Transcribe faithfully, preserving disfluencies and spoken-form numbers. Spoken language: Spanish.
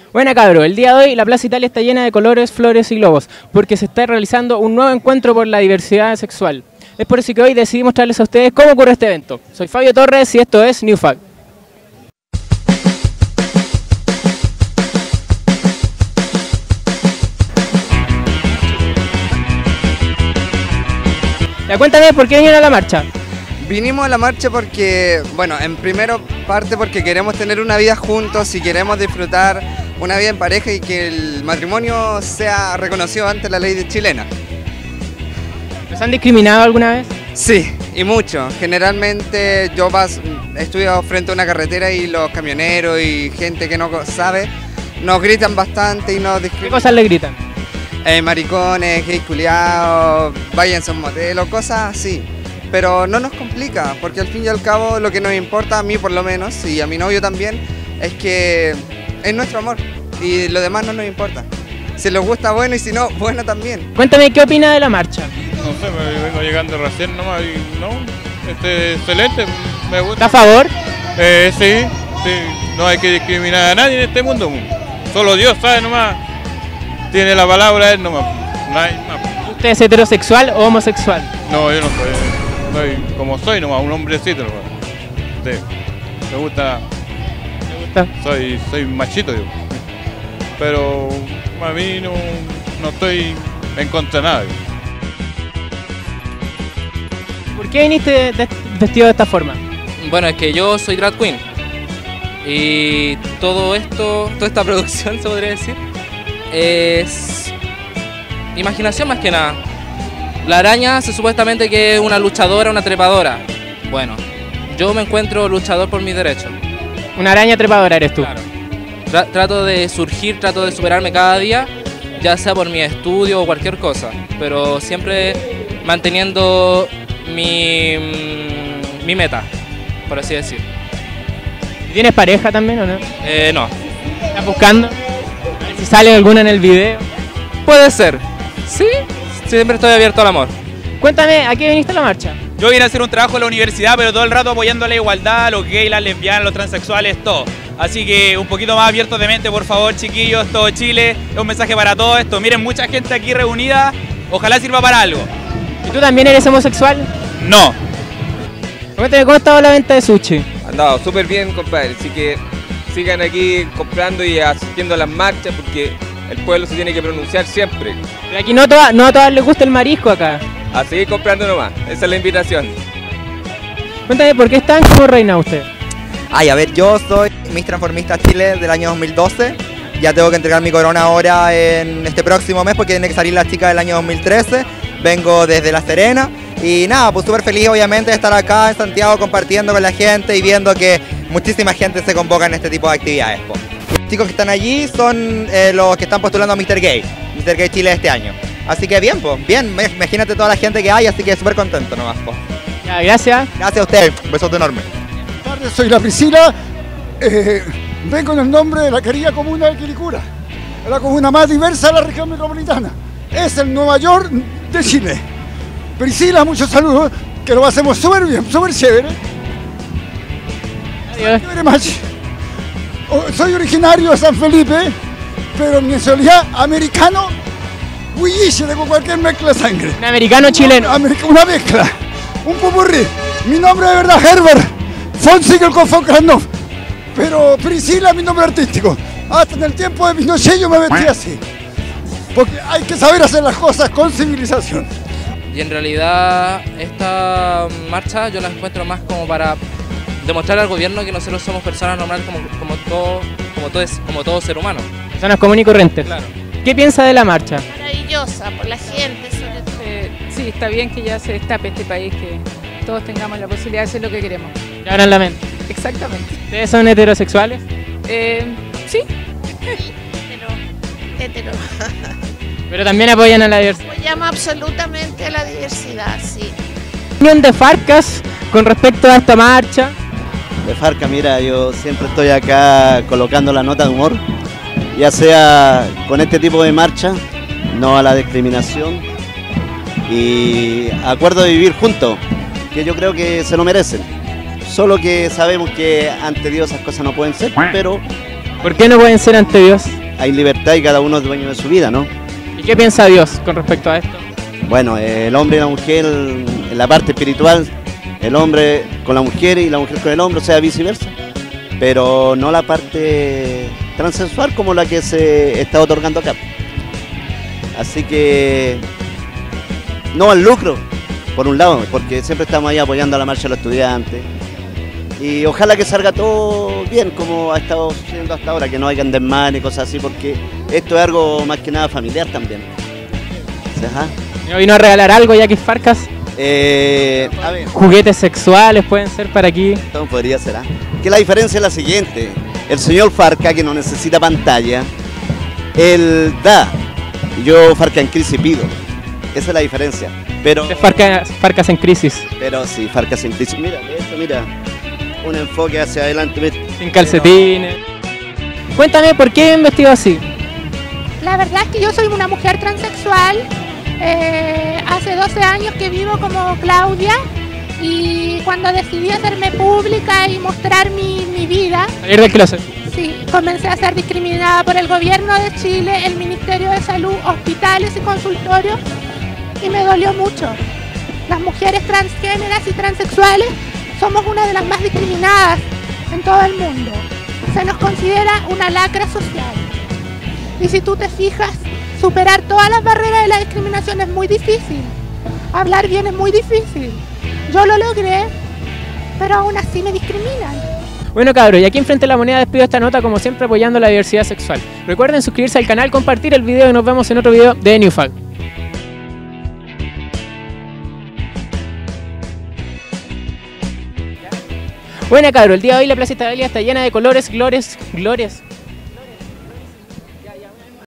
Bueno, cabros, el día de hoy la Plaza Italia está llena de colores, flores y globos, porque se está realizando un nuevo encuentro por la diversidad sexual. Es por eso que hoy decidimos traerles a ustedes cómo ocurre este evento. Soy Fabio Torres y esto es New Fact. Ya, cuéntame, ¿por qué vinieron a la marcha? Vinimos a la marcha porque, bueno, en primero parte porque queremos tener una vida juntos y queremos disfrutar una vida en pareja y que el matrimonio sea reconocido ante la ley chilena. ¿Los han discriminado alguna vez? Sí, y mucho. Generalmente yo paso, estudio frente a una carretera y los camioneros y gente que no sabe nos gritan bastante y nos discriminan. ¿Qué cosas le gritan? Eh, maricones, gays culiados, váyanse a un motel, cosas así. Pero no nos complica, porque al fin y al cabo lo que nos importa, a mí por lo menos, y a mi novio también, es que es nuestro amor, y lo demás no nos importa. Si les gusta, bueno, y si no, bueno también. Cuéntame, ¿qué opina de la marcha? No sé, me vengo llegando recién nomás y no, este, excelente, me gusta. ¿Está a favor? Eh, sí, sí, no hay que discriminar a nadie en este mundo, solo Dios sabe nomás, tiene la palabra él nomás, no hay más. ¿Usted es heterosexual o homosexual? No, yo no soy. Soy como soy nomás, un hombrecito nomás. Sí. Me gusta. ¿Me gusta? Soy, soy machito yo. Pero a mí no, no estoy en contra de nada. ¿Por qué viniste de- vestido de esta forma? Bueno, es que yo soy drag queen y todo esto, toda esta producción se podría decir, es imaginación más que nada. La araña se supuestamente que es una luchadora, una trepadora. Bueno, yo me encuentro luchador por mis derechos. Una araña trepadora eres tú. Claro. Tra- trato de surgir, trato de superarme cada día, ya sea por mi estudio o cualquier cosa, pero siempre manteniendo mi, mm, mi meta, por así decir. ¿Y ¿Tienes pareja también o no? Eh, no, ¿Estás buscando? A ver si sale alguna en el video. puede ser, sí, siempre estoy abierto al amor. Cuéntame, ¿a qué viniste a la marcha? Yo vine a hacer un trabajo en la universidad, pero todo el rato apoyando la igualdad, a los gays, las lesbianas, los transexuales, todo. Así que un poquito más abiertos de mente, por favor, chiquillos, todo Chile. Es un mensaje para todo esto. Miren, mucha gente aquí reunida, ojalá sirva para algo. ¿Y tú también eres homosexual? No. Cuéntame, ¿cómo estaba la venta de sushi? Andado súper bien, compadre, así que sigan aquí comprando y asistiendo a las marchas porque el pueblo se tiene que pronunciar siempre. Pero aquí no, toda- no a todas les gusta el marisco acá. A seguir comprando nomás, esa es la invitación. Cuéntame, ¿por qué están como reina usted? Ay, a ver, yo soy Miss Transformista Chile del año dos mil doce. Ya tengo que entregar mi corona ahora en este próximo mes porque tiene que salir la chica del año dos mil trece. Vengo desde La Serena y nada, pues súper feliz obviamente de estar acá en Santiago compartiendo con la gente y viendo que muchísima gente se convoca en este tipo de actividades. Po. Los chicos que están allí son eh, los que están postulando a míster Gay, míster Gay Chile este año. Así que bien, pues, bien, imagínate toda la gente que hay, así que súper contento nomás. Po. Ya, gracias. Gracias a usted, un besote enorme. Buenas tardes, soy la Priscila, eh, vengo en el nombre de la querida comuna de Quilicura, la comuna más diversa de la región metropolitana. Es el Nueva York de Chile. Priscila, muchos saludos, que lo hacemos súper bien, súper chévere. Adiós. Chévere, machi. Oh, soy originario de San Felipe, pero en mi nacionalidad americano, huilliche, tengo cualquier mezcla de sangre. Un americano chileno. America- una mezcla, un popurrí. Mi nombre de verdad Herbert Fonsiegel con Fonkranov, pero Priscila mi nombre artístico. Hasta en el tiempo de Pinochet yo me vestí así, porque hay que saber hacer las cosas con civilización. Y en realidad esta marcha yo la encuentro más como para demostrar al gobierno que nosotros somos personas normales como, como, todo, como, todo, es- como todo ser humano. Personas comunes y corrientes. Claro. ¿Qué piensa de la marcha? Maravillosa por la gente, sobre todo. Eh, sí, está bien que ya se destape este país, que todos tengamos la posibilidad de hacer lo que queremos. Que abran la mente. Exactamente. ¿Ustedes son heterosexuales? Eh, sí, Hetero, hetero. Pero también apoyan a la diversidad. Apoyamos absolutamente a la diversidad, sí. ¿Opinión de Farcas con respecto a esta marcha? De Farca, mira, yo siempre estoy acá colocando la nota de humor, ya sea con este tipo de marcha, no a la discriminación y acuerdo de vivir juntos, que yo creo que se lo merecen. Solo que sabemos que ante Dios esas cosas no pueden ser, pero ¿Por qué no pueden ser ante Dios? hay libertad y cada uno es dueño de su vida, ¿no? ¿Y qué piensa Dios con respecto a esto? Bueno, el hombre y la mujer en la parte espiritual, el hombre con la mujer y la mujer con el hombre, o sea, viceversa. Pero no la parte transexual como la que se está otorgando acá. Así que no al lucro, por un lado, porque siempre estamos ahí apoyando a la marcha de los estudiantes. Y ojalá que salga todo bien como ha estado sucediendo hasta ahora, que no hayan desmanes y cosas así, porque esto es algo más que nada familiar también. Ajá. ¿Me vino a regalar algo ya que es Farcas? Eh, a ver. Juguetes sexuales pueden ser para aquí. Esto podría ser, ¿ah? Que la diferencia es la siguiente. El señor Farca, que no necesita pantalla, él da. Yo, Farca en crisis, pido. Esa es la diferencia. Pero Farcas, Farcas en crisis. Pero sí, Farcas en crisis. Mira, esto, mira. Un enfoque hacia adelante. Mira. Sin calcetines. Pero... Cuéntame, ¿por qué han vestido así? La verdad es que yo soy una mujer transexual. Eh, hace doce años que vivo como Claudia. Y cuando decidí hacerme pública y mostrar mi, mi vida... Salir del closet. Sí, comencé a ser discriminada por el gobierno de Chile, el Ministerio de Salud, hospitales y consultorios, y me dolió mucho. Las mujeres transgéneras y transexuales somos una de las más discriminadas en todo el mundo. Se nos considera una lacra social. Y si tú te fijas, superar todas las barreras de la discriminación es muy difícil. Hablar bien es muy difícil. Yo lo logré, pero aún así me discriminan. Bueno cabros, y aquí en Frente a la Moneda despido esta nota como siempre apoyando la diversidad sexual. Recuerden suscribirse al canal, compartir el video y nos vemos en otro video de NewFag. Bueno cabros, el día de hoy la Plaza Italia está llena de colores, glores, glores,